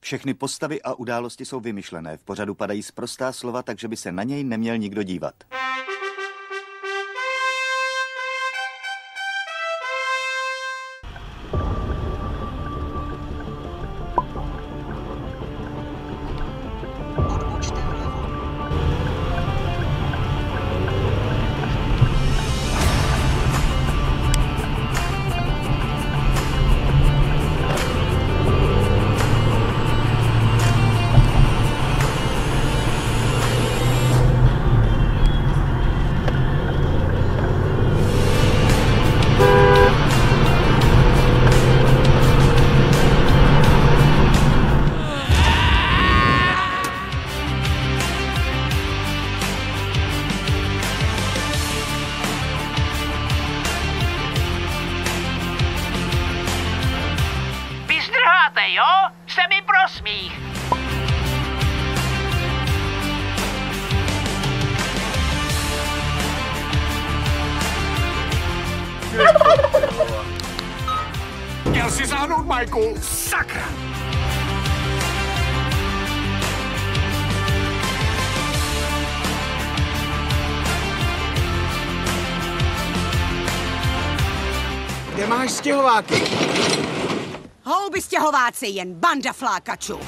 Všechny postavy a události jsou vymyšlené. V pořadu padají sprostá slova, takže by se na něj neměl nikdo dívat. Jo? Se mi prosmích. Měl si záhnout, Michael. Sakra! Kde máš stěhováky? Houby stěhováci, jen banda flákačů.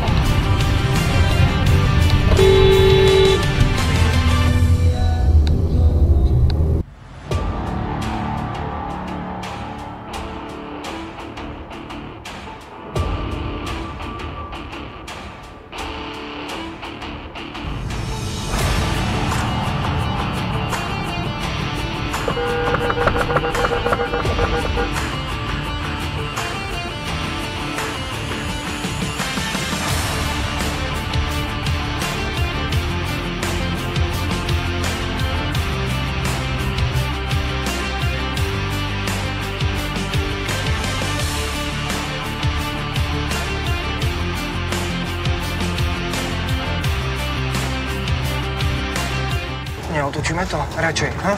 Otočíme to radši, ha?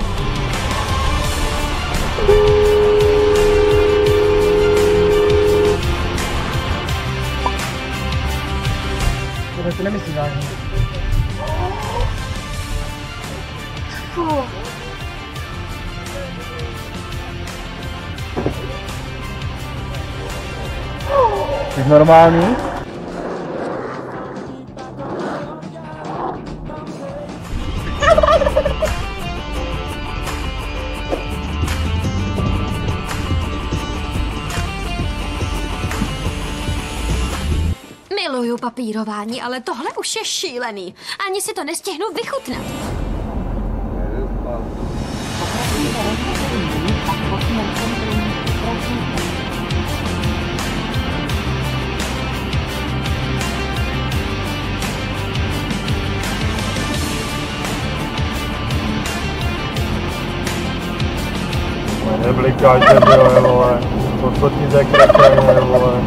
Tohle si nemyslíš vážně. Jsi normální? Miluju papírování, ale tohle už je šílený. Ani si to nestihnu vychutnat. Neblikáte, vole. To, co ti zakratane, vole.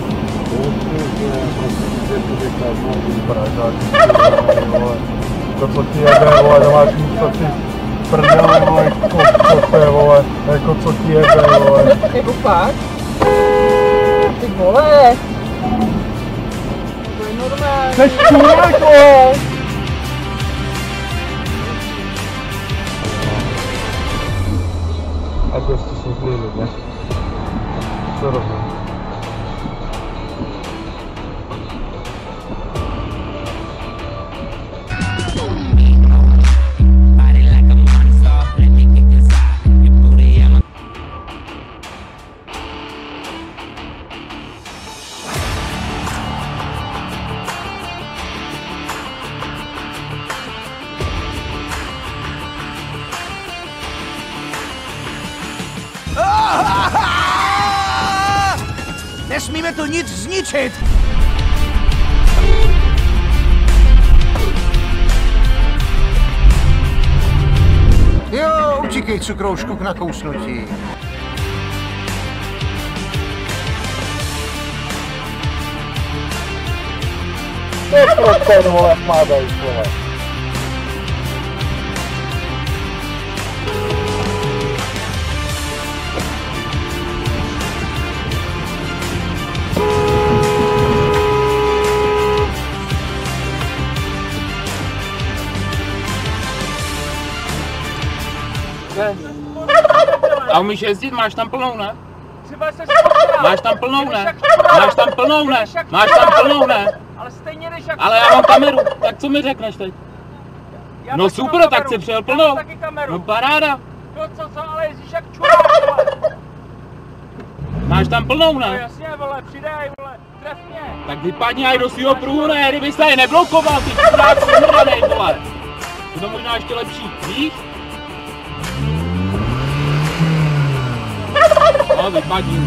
To, co ti jebe, vole, to máš místo si prdele, vole, kope, vole, jako co ti jebe, vole. Jako fakt? Ty vole! To je normální. Jsi čůrek, vole! A prostě jsou zlý lidé. Co rozumím? Nesmíme tu nic zničit! Jo, utíkej cukroušku k nakousnutí. To je prostě, vole, smádaj, vole. A umíš jezdit? Máš tam plnou, ne? Třeba se Máš tam plnou, ne? Máš tam plnou, ne? Máš tam plnou, ne? Ale stejně jdeš jak Ale já mám kameru, tak co mi řekneš teď? No super, tak si přijel plnou. No paráda. No co, ale jezdíš jak čurák, vole. Máš tam plnou, No ne? jasně, vole, přidej, vole, tref mě. Tak vypadni aj do svýho pruhu, ne? Kdyby se je neblokoval, ty čurák smrdanej, vole. Je to možná ještě lepší, víš? No, vypadni.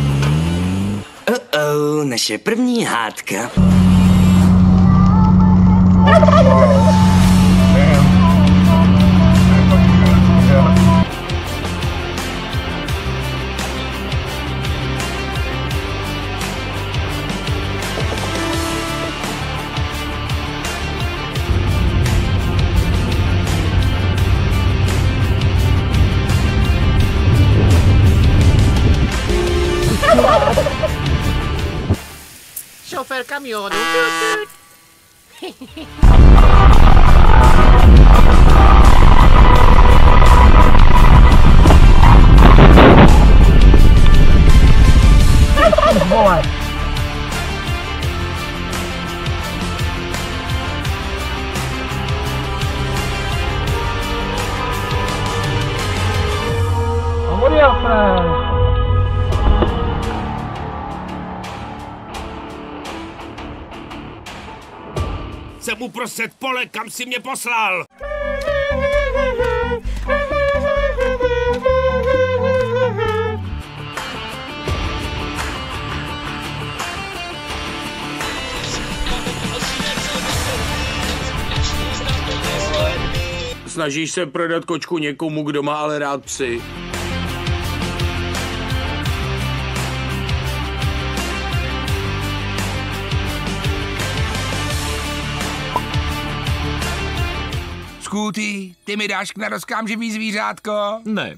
Naše první hádka. Šofér kamionu. Vole. Odjel se. Jsem uprostřed pole, kam si mě poslal. Snažíš se prodat kočku někomu, kdo má ale rád psy. Skúty, ty mi dáš k narozkám živý zvířátko? Ne.